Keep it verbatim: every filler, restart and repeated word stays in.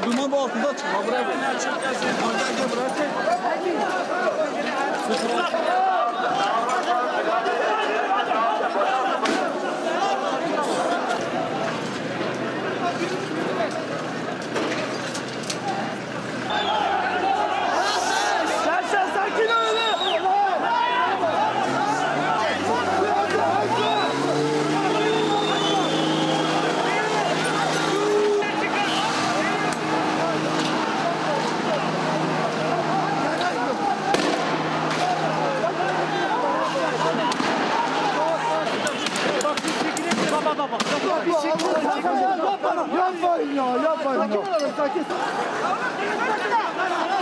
Duman bu altında çıkma. Buraya gel. Gel gel buraya çek. Yapmayın ya, yapmayın ya. Sakin olun, sakin.